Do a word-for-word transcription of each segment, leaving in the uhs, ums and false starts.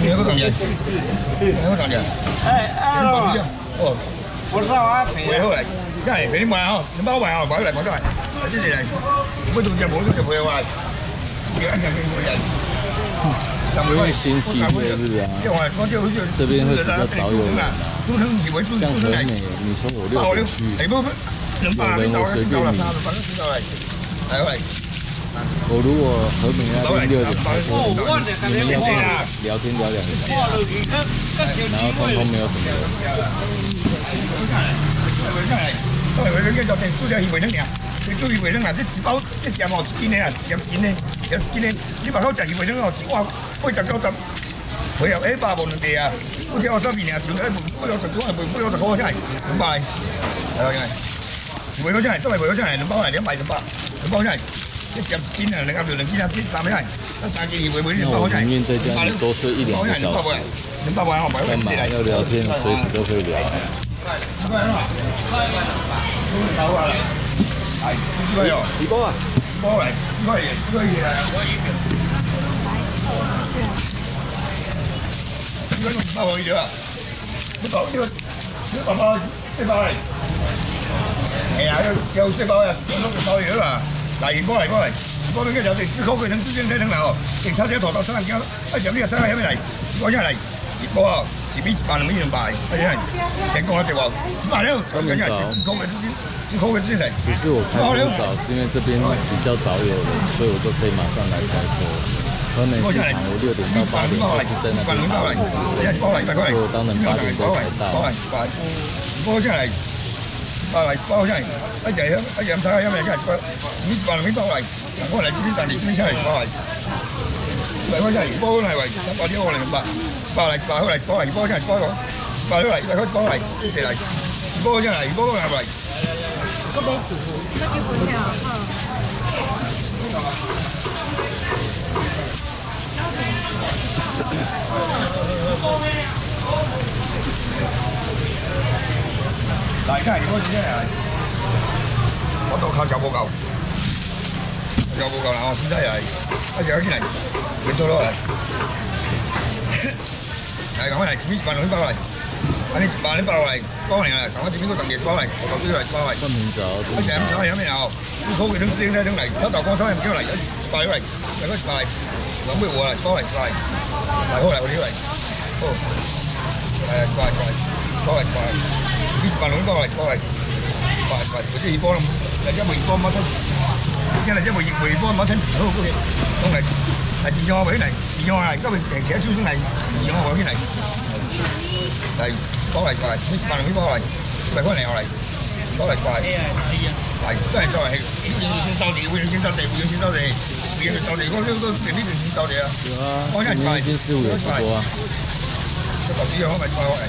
你要讲嘢，你要讲嘢。哎哎哦，我知道啊，肥好嚟，真係俾你買啊！你包埋啊，買嚟買都係，支持嚟。不做就冇，就唔會話。要按照佢個人。 因为星期六日啊，这边会比较少有人。像和美，你从我六点去，有人我随便你。我如果和美那边六点开播，你们要不要聊天聊两个小时？然后通通没有什么人。注意卫生啊！这一包这咸哦，一斤的啊，咸一斤的，咸一斤的。你把口食去卫生哦，一碗八十九十，配合一百无两地啊。我这二十片啊，就一不要十块，不不要十块，真系两百。系啊，真系。卫口真系，真系卫口真系，两包嚟两百两百，两包真系。这咸一斤啊，两盒两斤啊，这三百真系。那三斤二维维两包真系。那我宁愿在家里多睡一两个小时。两百万哦，干嘛要聊天？随时都可以聊。係，呢個又幾波啊？波嚟，呢個嘢，呢個嘢啊！呢個用包可以咗啊？呢個呢個呢個包呢包嚟，係啊，有有呢包啊，有呢包嘢啦。嗱，熱波嚟，波嚟，波邊嘅就直接扣佢等之前睇等樓，警察車抬到三人家，一上呢個車喺邊嚟？過出嚟，熱波啊！前面一百兩米兩百，而且聽講一直話一百六，咁樣係扣嘅之前。 不是我开很早，是因为这边比较早有人，所以我就可以马上来开播。和美市场我六点到八点都是在那边打蚊子，所以我当然八点多才到。 包出嚟，包嚟包出嚟，一隻一隻睇下有咩真係包，呢百兩蚊包嚟，我嚟呢啲大年呢出嚟包嚟，嚟開出嚟包嚟為百啲我嚟百，包嚟包嚟包嚟包出嚟包個，包出嚟嚟開包嚟一隻嚟，包出嚟包嚟嚟。我沒煮，那就不要哈。大家如果真係，我度靠手報告，手報告啦，我先真係一隻先嚟，佢做落嚟，係咁嚟，呢份兩包嚟。อันนี้ปลานี่ปลาอะไรปลาอะไรอ่ะถามว่าที่นี่ก็ต่างกันปลาอะไรปลาอะไรปลาอะไรปลาหมึกจ๋าไม่ใช่ไม่ใช่ไม่เอาเขาไปทั้งเสียงได้ทั้งไหนถ้าต่อก้อนเท่าไหร่เท่าไหร่ปลาอะไรแล้วก็ปลาหวังไม่หัวอะไรปลาอะไรปลาปลาเท่าไหร่วันนี้เท่าไหร่โอ้ปลาปลาปลาปลาปลาที่ปลาหนุ่มปลาอะไรปลาอะไรปลาปลา我这一包了，人家每包嘛都，现在这每每包嘛成好嗰啲，當嚟係自用位嚟，自用係今日其實超生係自用位嚟，係。包嚟過嚟，呢百零蚊包嚟，咪開嚟我嚟，包嚟過嚟，係都係作為會員先收地，會員先收地，會員先收地，會員收地，嗰啲都成呢段先收地啊。有啊，我今年先師傅有直播啊。這個只有我咪包嚟，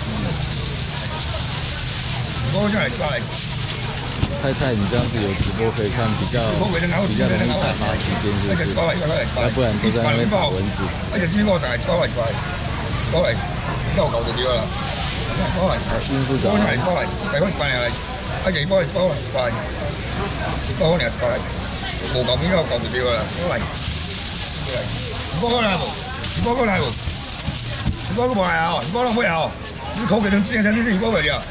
包出嚟過嚟。菜菜，你這樣子有直播可以看，比較比較容易打發時間，是不是？要不然都在那邊打蚊子。而且呢個就係包嚟過嚟，包嚟夠夠就掉啦。包嚟，包出嚟，包嚟，第一翻嚟嚟，一隻包嚟，包嚟，包嚟，包嚟，包嚟，無嚿面嗰個嚿就掉啦，包嚟，包嚟，包嚟，包嚟，包個冇係啊，包個冇係啊，你口給人之前先你自己包嚟嘅，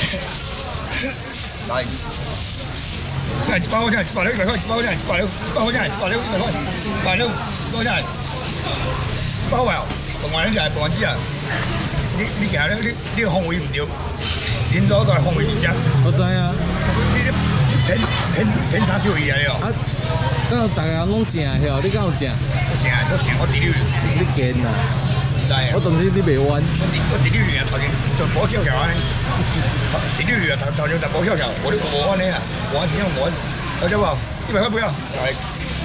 嚟，係包出嚟，包嚟一百塊，包出嚟，包嚟，包出嚟，包嚟一百塊，包嚟，包出嚟，包嚟，同埋呢就係防止啊。你你其實咧，呢呢個烘位唔掉，點咗都係烘位唔正。我知啊。你你偏偏偏啥少嘢了？啊，咁大家攏正係，你敢有正？我正，我正，我第六。你堅啊？唔係。我當時你未彎。我第我第六年頭前就保橋橋啊！第六年頭頭前就保橋橋，我哋冇彎呢啊，冇彎點樣冇彎？有隻話一百塊不要，係，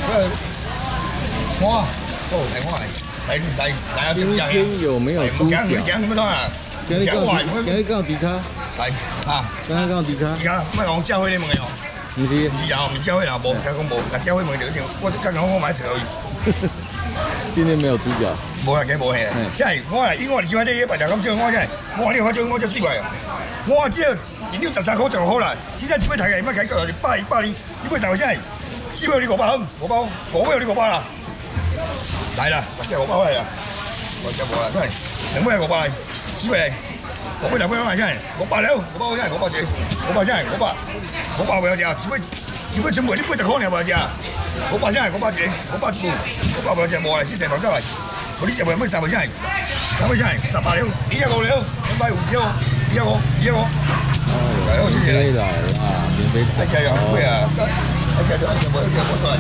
我啊，哦係我係。来来来！ 今天有没有猪脚？ 讲什么啊？ 今日讲，今日讲迪卡。 来啊！ 刚刚讲迪卡。 迪卡，乜講教會你問嘅？唔是，唔是啊，唔教會啦，冇，講冇，但教會問就一定，我剛剛我買車而已。 今天沒有豬腳。 冇啦，幾冇氣啊！真係，我係，因為我哋只係啲一百條咁少，我真係，我話你開咗我只四塊啊！我話只要一兩十三塊就好啦，只係只會睇嘅，乜睇夠就百百年，你會就真係，只會有呢個包，我包，我有呢個包啦。來啦，即係我包嚟啦。 我只无啦，真系两百五百，四百，五百两百两百，五百了，五百真系五百一，五百真系五百，五百袂好食，一百一百全部你八十块尔袂好食，五百真系五百一，五百一股，五百袂好食，无来四十包走来，我你食袂买三百真系，三百真系十八了，二十五了，两百五了，二十五，二十五。哎呦，谢谢。 免费来啦，免费吃。哎呀，贵啊！哎呀，就哎呀，我哎呀，我出来。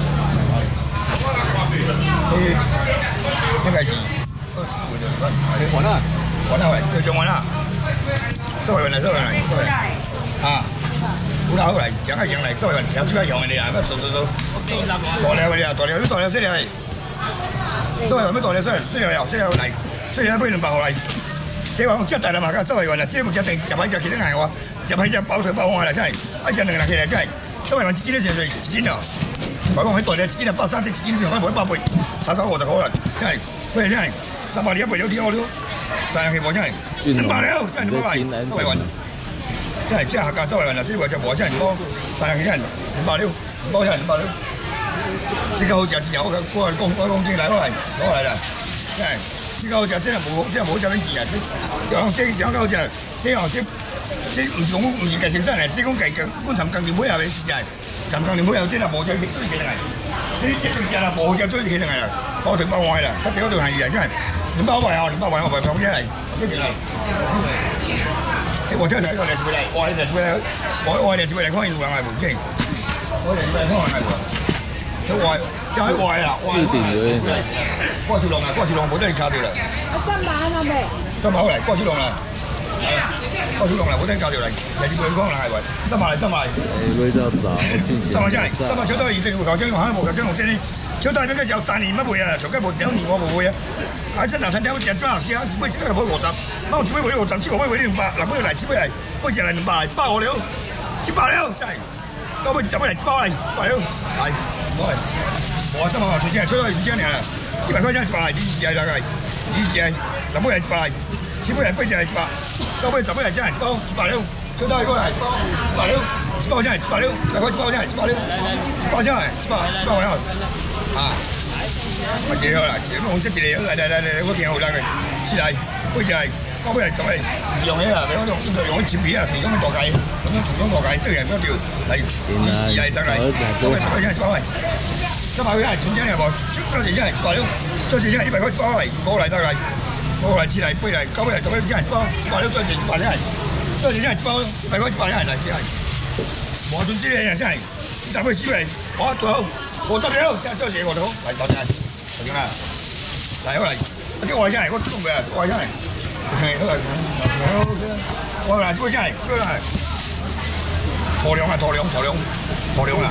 诶，应该是二十五的，完了，完了喂，又讲完了。收回来，收回来，收回来。啊，有啦好来，讲开讲来，收回来，要出来用的啦，要收收收。大条的啦，大条，你大条细条的。收回来，要大条细，细条要，细条来，细条买两百回来。这我接大了嘛，甲收回来啦，这物件定食歹食，其他害我。食歹食包腿包碗来才，啊食两个人起来才，所以话一斤咧成是一斤咯。我讲迄大咧一斤啊百三，这一斤就快买百八，差差五十块啦，才，所以才三百二八了几好了，三样去无才，两百了，才两百块，收完，才这客家收完啦，这话就无才，包三样去才两百了，包才两百了，这个好食，这个我我讲我讲进来我来攞来啦，才，这个好食，这个无这个无食恁钱啊，这讲这这个好食，这样这。这唔是讲唔是家生产嚟，即讲家家阮参工厂买下嘅实在，参工厂买下即係無只做起來，你即係啦無只做起來啦，包條包壞啦，佢這個就係嚟真係，你包壞啊，你包壞我咪放起嚟，跟住嚟，我真係一個嚟出嚟，我嚟出嚟，我我嚟出嚟看有人係無機，我嚟出嚟看係無，就壞就係壞啦， 置頂咗， 掛住龍啊，掛住龍冇得你卡掉啦， 三百啊未？ 三百好嚟，掛住龍啦。我小龍啦，冇聽教條嚟，嚟自對方啦，係咪？收埋嚟，收埋。 誒，味道早， 收埋先嚟，收埋小刀二定會球將，行無球將紅色呢？小刀邊個時候三年乜會啊？長街無兩年我無會啊！啊，真難睇睇，我食裝下先啊！每隻都係買五十，買一杯買五十，一個買買兩百，六杯嚟，七杯嚟，每隻嚟兩百，百五了，七百了，真係。到尾十杯嚟，一包嚟，一百了，係，唔該。我收埋水晶，小刀二張嚟啦，一百塊錢一百嚟，二隻大概，二隻，六杯嚟一百嚟。七杯嚟，八隻嚟一百，九杯十杯嚟真係一包，一百了。小刀一個嚟一包，一百了，一包真係一百了，大概一包真係一百了，一包真係一百，一百位啊！啊，咪幾好啦，紅色一個，嚟嚟嚟嚟，我見好啦佢，四嚟，八隻嚟，九杯嚟十嚟，用嘅啦，你嗰種用用啲切片啊，隨種嘅剁計，咁樣隨種剁計，對人嗰條嚟，而係得嚟，九杯十杯真係一百位，一百位係全真係冇，多謝真係一百了，多謝真係一百個一包嚟，過嚟得嚟。我嚟次嚟杯嚟，九杯嚟，十杯真係一包，一百了多謝一百真係，多謝真係一包，一百個一百真係嚟真係，無盡之嘅人真係，十杯四杯嚟，我做好，我得了，真係多謝我哋好，嚟多謝，係點啊？嚟好嚟，啲外真係我中嘅，外真係，係好嚟，我嚟杯真係，真係，陀兩啊陀兩陀兩陀兩啊，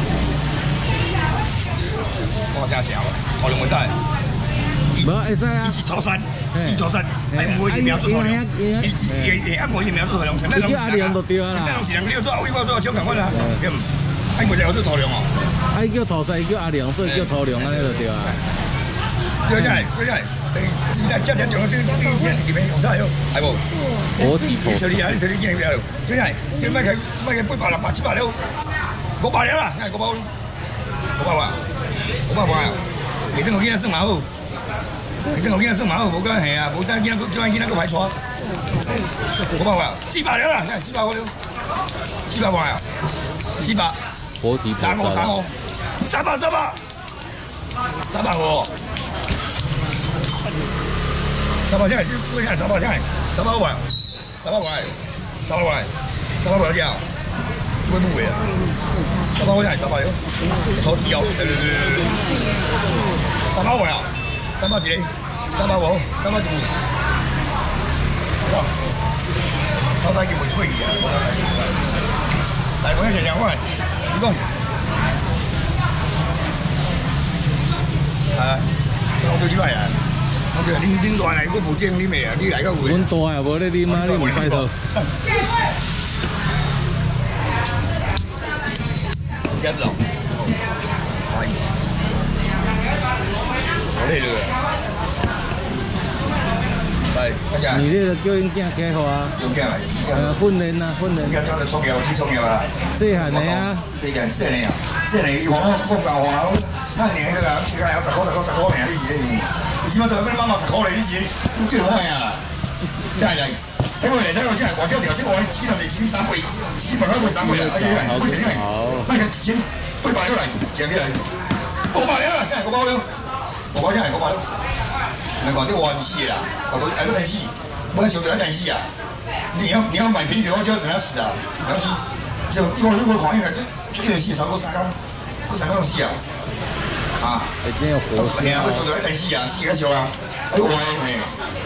我真係正喎，陀兩我真係。 無會使啊！ 伊是土山，伊土山，係唔會疫苗做土壤，伊伊係唔會疫苗做土壤，成日攏阿良就對啊啦， 成日攏是人，你做阿威我做小強款啦，咁，係唔係就做土壤哦？ 啊，伊叫土山，伊叫阿良，所以叫土壤安尼就對啊。 對真係，對真係，你真真真用啲啲錢入面用晒咗，係無？ 我地土。 所以啊，所以見到，真係，你買佢買佢八百六百七百了，五百了啦，五百五百萬，五百萬，你等我見得算蠻好。你等我見得算蠻好，無關係啊，無等見得佢，見得佢排錯，五百萬，四百了啦，真係四百個了，四百萬啊，四百， 活體三個三個，三百三百，三百個，三百真係，嗰啲係三百真係，三百萬，三百萬，三百萬，三百萬有啲啊，做咩唔會啊？三百個真係三百了，投資哦，對對對對對，三百萬啊！三百幾，三百五，三百幾，哇！老細叫冇出嘢啊！大盤一成兩塊，你講係，我叫你嚟啊！我叫你恁大嚟，我無證你未啊？你嚟個會？ 阮大啊，無咧啉啊，你唔快到。 這子哦，係。累了，嚟， 你呢個叫因囝起好啊？ 用囝嚟， 誒訓練啊，訓練。 囝做嚟創業，去創業啊！ 細漢嘅啊， 細漢細年啊，細年伊話我講教話，咱年迄個，伊講有十箍十箍十箍爾，你是咧用，你是起码都要跟妈妈十块嘞，你是你叫我呀？真系嚟，睇我嚟睇我真系，我叫条即我只能嚟只三倍，只百块倍三倍啦，而且係好正係，那個錢八百了嚟，正起嚟，五百了啦，真係五百了，五百真係五百了，唔係講啲話唔死嘅啦，我我係都係死，我小條一定死啊！你要你要買平條，我就等他死啊，唔要死，就因為如果狂一個最最緊要死，少過三缸，過三缸就死啊！啊！ 哎，今天有活係啊，我小條一定死啊，死個少啊，哎我係。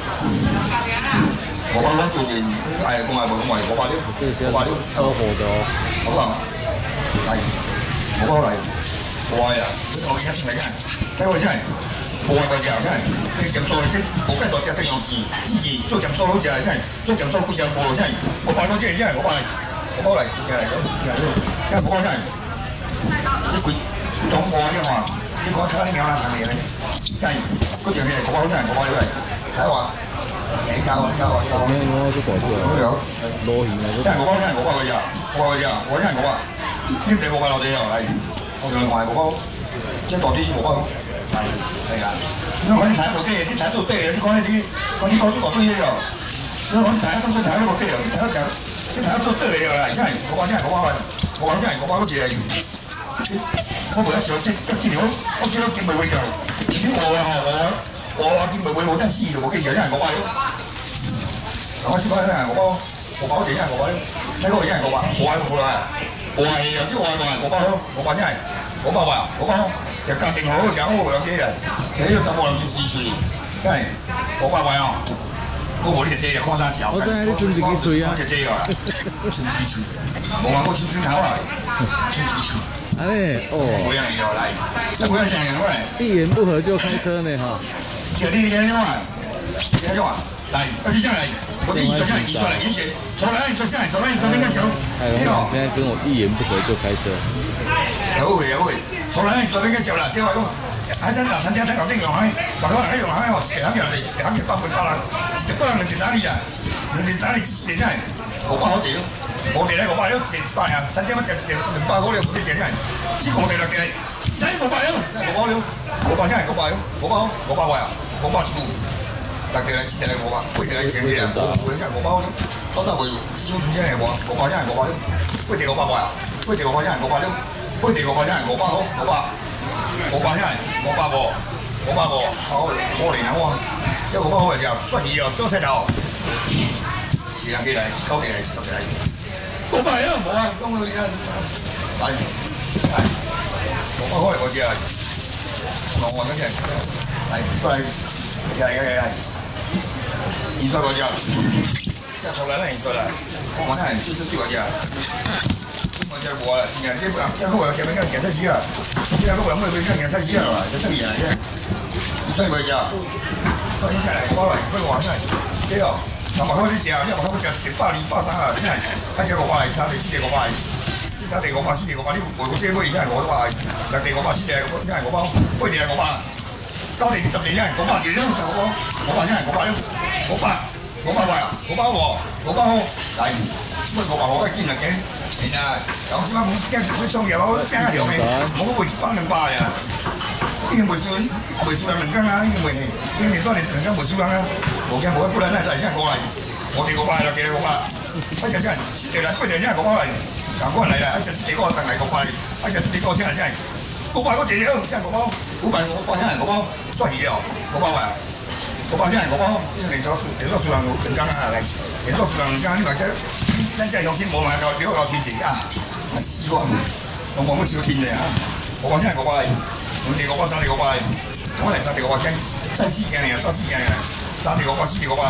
我把我做件，係講係冇講係我把料，我把料都好多， 好啊，係，我包嚟，我係啊，我而家先嚟嘅，睇我真係，我係個隻真係，你點做先？我跟住隻定用字，自己做點數好似係真係，做點數好似冇真係，我包到即係真係我包嚟，我包嚟，真係咁，真係我包真係，即係佢懂我呢個，你講睇下啲有啦，係咪咧？真係嗰條嘢我包真係我包嚟，睇下。你教我，你教我，教我。 我我都改咗。都有。攞魚啊！ 真係我包，真係我包佢呀！我包佢呀！我真係我包。呢隻我包落地又係，我上嚟我包，即係多啲我包。係係啊！因為我啲睇部機，啲睇到機，啲講呢啲，講啲講咗多啲嘢又。因為我啲睇都睇到部機又，啲睇就啲睇到真係又啦，真係我包真係我包係，我包真係我包嗰隻係。我每一時即一見到，我見到見咪會就，而且我啊我。我見妹妹冇得試嘅喎，幾時真係我包料。我先講真係我包，我包真係我包料。睇嗰個真係我包，我係我係，我係又知我係我係我包咯，我包真係我包啊，我包就鑑定好就好兩機啊，就呢個就冇兩次試試，真係我包位啊！我冇呢隻啫，就擴山小。 我真係你順自己吹啊！ 隻啫啊，順自己吹，冇話我吹真頭啊，順自己吹。 哎哦， 每樣嘢嚟，即係每樣成日過嚟。 一言不合就開車呢哈。 其實呢啲嘢啊，幾多鐘啊？嚟，我先上嚟，我啲二十上嚟，二十嚟，二十，坐嚟，二十上嚟，坐嚟，二十邊個手？ 呢個現在跟我一言不合就開車。 有會有會，坐嚟，二十邊個手啦？即係話講，喺陣嗱，趁啲睇牛丁用喺，話可能喺用喺我成日人哋肯定八倍八啦，就不能人哋打你啊，人哋打你你真係我包好謝咯。我哋咧我包咗幾百人，趁啲乜隻零八嗰啲嗰啲嘢真係，只我哋啦嘅，使我包咗，我包咗，我包真係我包咗，我包我包位啊，我包住，但係咧只係我包，佢哋係正啲人，我佢真係我包咗，多得會少少真係我，我包真係我包咗，佢哋我包位啊，佢哋我包真係我包咗，佢哋我包真係我包好，我包，我包真係我包過，我包過，好可憐啊我，即係我包好就出氣又裝石頭，時間幾嚟，九幾嚟，十幾嚟。冇辦啊，冇啊，咁佢而家係係冇乜開我知啊，我我嗰隻係都係係係係二歲嗰隻，即係從來都二歲啦，我真係最最最嗰隻，我隻我啦，現在即係即係嗰個前面嗰個檢測紙啊，即係嗰個有冇嗰個檢測紙啊嘛，就真係嘅，二歲嗰隻，所以真係我嚟，不過話真係幾好。嗱，麥香啲隻啊，因為麥香嗰隻成百二百三啊，真係一隻個塊，三地四地個塊，呢三地個塊，四地個塊，呢回個機杯真係我都塊，兩地個塊，四地個真係我包，杯地係我包，九地十地真係我包住咯，我包，我包真係我包咯，我包，我包位啊，我包喎，我包好，係，咁我包我梗係見嚟嘅，係啊，有時乜咁驚佢雙嘢，我驚一條命，我個位置包兩包呀。呢個梅樹梅樹兩輪羹啊！呢個梅氣，呢年多年輪羹梅樹羹啊！無驚無一姑娘咧就係真係過嚟，我哋個班就幾個班，一隻真係師弟啦，佢哋真係個班嚟，嗱嗰人嚟啦，一隻師弟嗰個鄧麗個班，一隻師弟嗰個真係真係，個班嗰隻嘢真係個班，好笨個班真係個班，都係嘢哦，個班位啊，個班真係個班，呢個年多年多數量輪羹啊嚟，年多數量輪羹呢個真真真係有錢冇買夠，幾個有錢錢啊！係試過，我冇乜少錢嘅嚇，個班真係個班嚟。我哋個包三地個包，我嚟三地個包驚，真絲鏡嚟啊，真絲鏡嚟，三地個包，四地個包，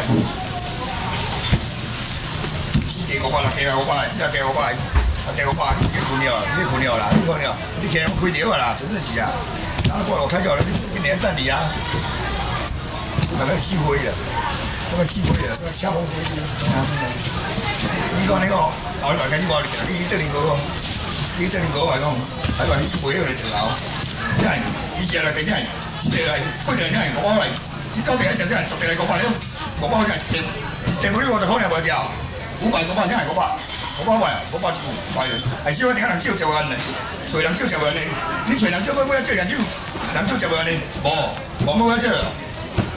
四地個包啦，幾個包嚟，四地個包嚟，一地個包，呢啲款料，呢啲款料啦，呢款料，呢其實配料噶啦，真係是啊，打過嚟我睇咗呢啲年真嚟啊，係咪燒灰啊？咁啊燒灰啊，燒紅灰啲啊，呢個呢個，我嚟緊呢個，呢啲得你嗰個，呢啲得你嗰個係講，喺度燒灰嗰度條樓。真係，以前嚟地真係，地嚟，嗰條真係我包嚟，啲高地一隻真係，十地嚟個包料，我包真係地，地嗰啲我就可能冇隻啊，五百個包真係個包，我包位，我包住係，係少一啲可能少就揾你，隨能少就揾你，你隨能少乜乜一隻人少，能少就揾你，冇，冇乜一隻，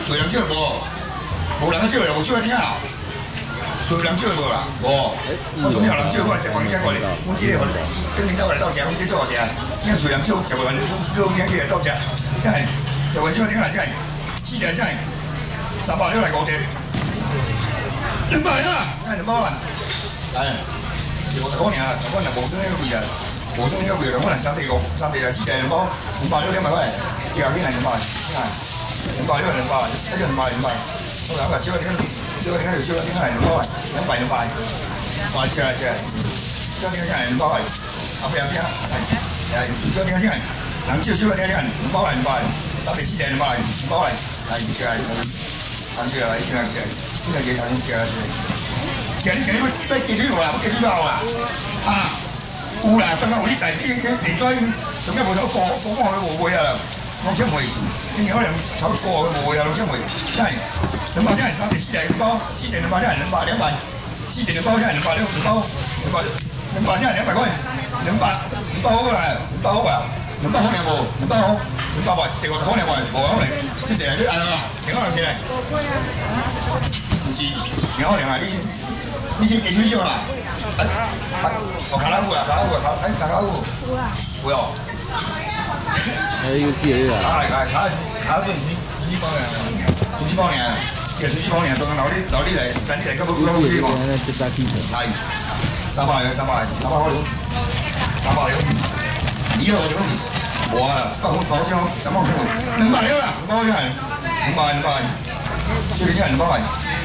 水人少无？无人少又无少听啊！水人少无啦，无。我从小人少，我食饭讲过咧，我即个跟领导来斗食，我即做好食。你看水人少食袂完，各兄弟来斗食，真系食袂少听来真系，四条真系三百六来五条，两百啦，哎两百啦，哎，五十块尔，我若无算迄个贵啊。 无算迄个贵，可能三地五、三地来四地两包，两百六两百块，一下起来两百，啊，两百六两百，那就两百两百。我两百少一点，少一点就少一点来两百，两百两百，哇，起来起来，少一点起来两百块，后边后边，来少一点起来，人少少一点起来，两百来两百，三地四地两百，两百来，来起来，来起来来起来起来，起来起来起来起来，今日今日要鸡腿无啦？要鸡腿包啦？啊！ 有啦，刚刚有你在，你你你在，中间无头过过过去无卖啊，两千块，你可能超过无卖啊，两千块，真系两百真系三十四两包，四点两百真系两百两百，四点两包真系两百六十包，两百两百真系两百块，两百两百好过来，两百好过来，两百好两无，两百好，两百块，第五十好两块，无好嘞，谢谢你按啦，挺好起来，唔是，挺好两啊，你你先给退休啦。 哎，哦，卡拉乌啊，卡拉乌啊，卡，哎，卡拉乌，有啊，有哦。 哎，有几个啊？ 卡卡卡卡做水水包呢，水包呢，这水包呢，当然老李老李来，咱你来，咁不咁去嘛？ 这啥气球？ 係，三百嘅，三百，三百好了，三百了，你又就冇啊，三百好包張，三百好，兩百了啦，兩百真係，兩百兩百，最緊係兩百。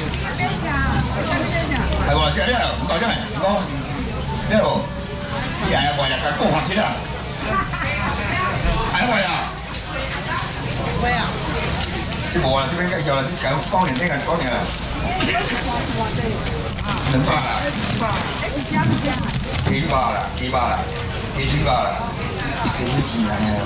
係喎，即係呢，五百真係，五百，呢度，啲人為日嘅高發錢啊，係為啊，為啊，即冇啦，這邊介紹啦，即係包年聽緊包年啦，兩百啦，幾百啦，幾百啦，幾幾百啦，幾幾幾人啊？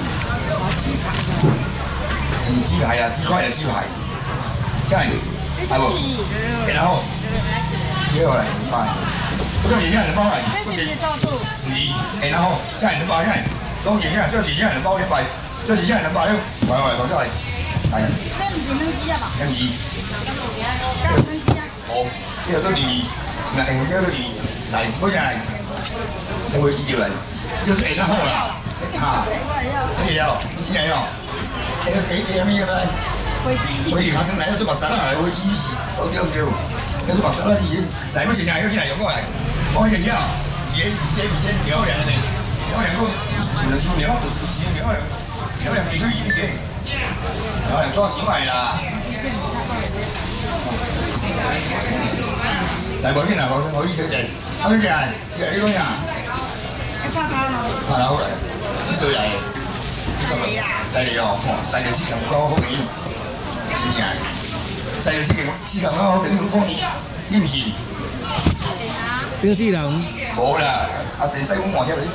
唔知係啊，知開就知係，真係，係喎，然後。 接下來五百，嗰種嘢真係兩包嚟。這是唔是多數？唔係，然後真係兩百真係，當時真係，當時真係兩包一百，當時真係兩百了，來來來，真係係。這唔是兩支啊嘛？兩支。加兩支啊？好，呢個都二，嗱誒，呢個都二，嚟嗰隻係，你會記住嚟，就是然後啦，嚇，乜嘢啊？乜嘢啊？誒誒誒咩嘢咧？會啲，會啲下層嚟咗做白雜啦，會啲，好叫唔叫？ 有啲白汁啦，啲嘢，嚟嗰時成日有啲人用過嚟，我隻嘢啊，嘢嘢唔知兩兩嚟，兩兩個，原來少兩個，少兩兩，兩兩幾多嘢嘅，兩兩多少係啦。嚟嗰邊啊，我我呢隻隻，啱呢隻係，隻呢個呀。花頭咯。花頭嚟，呢對嚟。犀利啦！犀利哦，犀利先咁高好味，真正係。 細路先先咁咯，俾佢講嘢，你唔是？ 邊四人？ 冇啦，阿成西講話啫你。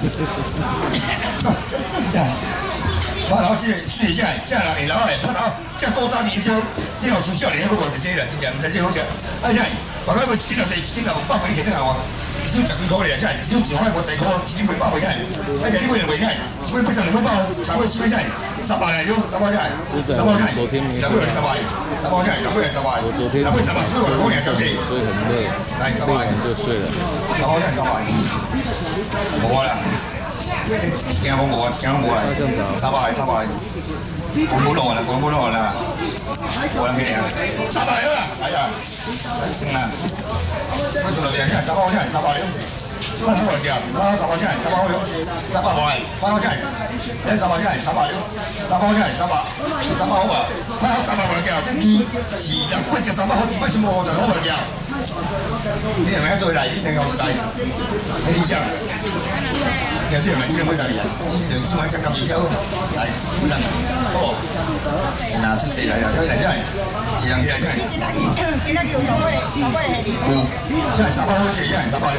真係，我頭先水真係真係嗱嚟攞嚟，我頭即係高渣面少，之後少少嚟嗰個就啫啦，真係唔使知好似，啊真係，話佢個錢又地錢又百幾錢都係話，少十幾個嚟真係，少自開個仔個，只會百幾真係，一隻呢個人為真係，只會非常兩包，三個四個真係。 十八嚟咗，十八真係，十八真係，兩杯十八，十八真係，兩杯十八，兩杯十八，只不過我講嘢上次， 所以很累， 係十八就睡了， 十八真係十八，冇啦，即係冇冇啊，即係冇啦，十八係十八，講冇落啦，講冇落啦，冇啦咩啊，十八嚟啦，係啊，成啦，我從來邊真係十八真係十八了。 花生來隻，花生十八真係十八好咗，十八來，花生真係，一十八真係十八了，十八真係十八，十八好啊，花生十八來隻，即係二日不隻十八好，只不全部就好來隻。你係咪一再嚟？你牛細，你啲隻，有啲人咪知道咩十二人，常知咪隻咁二周，係本身哦，嗱出四嚟啦，所以嚟真係，自然起嚟真係。你知啦，記得要十八，十八係點？真係十八好似一人十八了。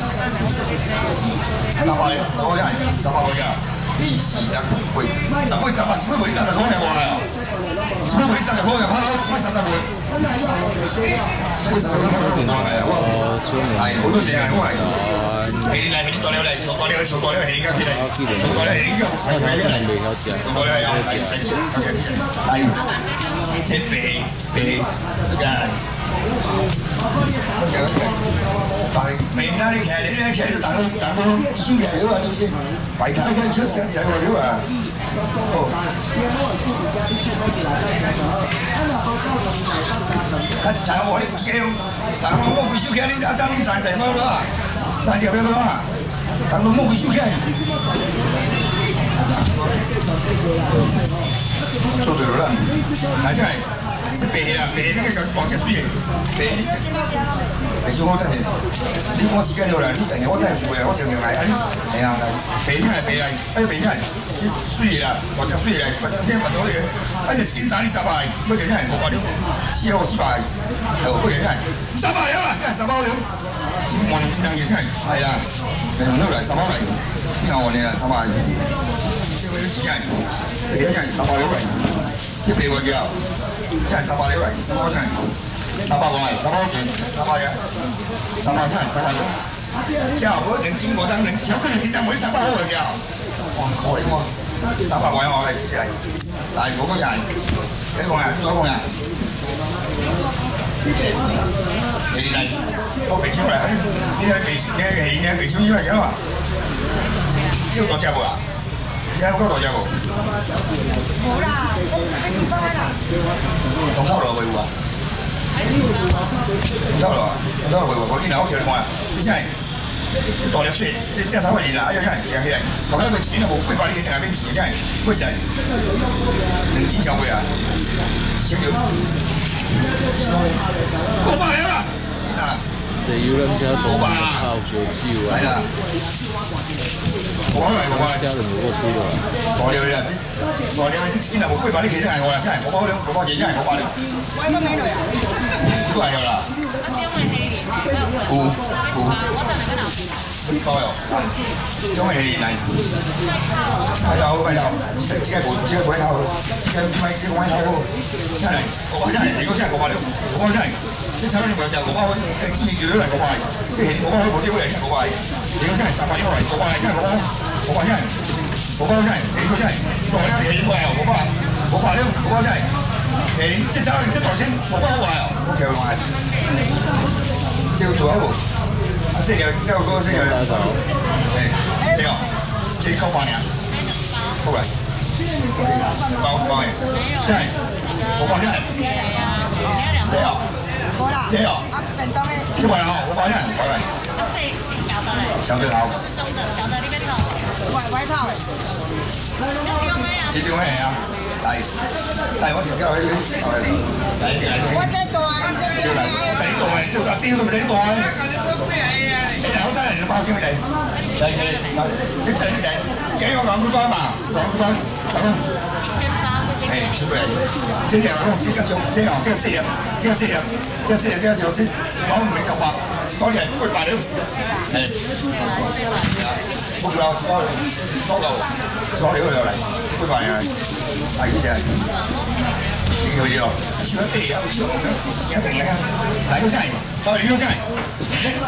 十八了，十八真係十八個㗎，呢時就會十杯十八，只杯每三十塊嘅話啦，只杯每三十塊嘅，拍到開三十杯，杯三十塊嘅話係啊，係好多謝啊，都係。係你嚟，係你代你嚟，做代你去，做代你係你家姐嚟，做代你係你家係係係係，做代你係有係係係係係。 这白白，你讲。白面啊！你起来，你起来就打到打到醫生起來咗啊！你先白睇睇出緊仔個料啊！哦，佢就我呢叫，但我冇佢燒起，你等等你賺地方啦，賺條咩啦？等我冇佢燒起，做對啦，係真係。 白啦，白那個小包只水，白。係少好得嘅，你講時間到啦，你係我真係做嘅，我正常嚟，係啊，白真係白啦，哎白真係水啦，包只水啦，包只咩物到嚟嘅，哎只件衫你十塊，乜嘢真係五百兩，四號四百，係喎，乜嘢真係十百兩啊，真係十百兩，點換點樣嘢真係係啦，係用到嚟十百嚟，邊個換你啦十百？即係嗰啲真係白真係十百兩嚟，即係白喎叫。 真係十八料嚟，十八真係十八個嚟，十八件，十八嘢，十八真係十八個。之後嗰零點我等零，有跟住點解每十八好嘅之後，哇！可以喎，十八個我係自己嚟，但係嗰個人幾個人？幾個人？你哋嚟，我肥超嚟，你係肥，你係你係肥超超嚟嘅嘛？呢個多隻喎，而家好多多隻喎。冇啦，我喺地方啦。 同偷落去喎，同偷落，同偷落去喎，我見到屋企你講啊，你真係即大粒水，即即手嚟練啦，哎呀真係正起嚟，大家咪錢都冇，飛快啲定係邊錢真係，嗰時係零錢就會啊，少少，五百兩啦，啊， 石油人家都靠燒酒啊， 係啦，我嚟我嚟， 家人如果輸了， 我哋啦。 我哋啲錢啊冇飛快啲企真係我啦，真係我包兩我包錢真係我包兩。我應該咩類啊？都係有啦。估估。包有。因為係嚟。係有係有，只係冇只係冇頭，只係唔係只係冇頭。真係我包真係，如果真係我包兩，我包真係，即係炒你咪就我包，誒之前叫咗嚟我包，即係我包冇啲嘢我包，如果真係十八一嚟我包，真係我包，我包真係。 我包真係，你個真係，我咧係我係我包，我包咧我包真係，誒即係走即係頭先我包好啊，我其實話，即係做一步，啊即係即係嗰個即係，誒你好，即係扣飯呀，扣嚟，包包嘅，真係，我包真係，這樣，這樣，啊便當咧，一百好，我包真係，包嚟，啊四是小的嘞，小的好，是中的，小的呢邊頭。 外外套嘅，這種咩啊？係，但係我條膠喺呢度，係係。我在度啊，醫生叫咩？喺度啊，叫阿姐都唔喺度啊。你哋好多人要包先佢哋，係係，你睇你睇，幾個兩個包嘛？兩個包，兩個。一千八，係，是不是？這兩個這個小，這樣這個四兩，這個四兩，這個四兩，這個小，這這包沒夠吧？這包兩貴百了，係。不知道，包包夠，包料又嚟，杯飯又嚟，係嗰隻，呢個嘢咯，少一啲啊，少少少一定嘅，但係都真係，包料真係。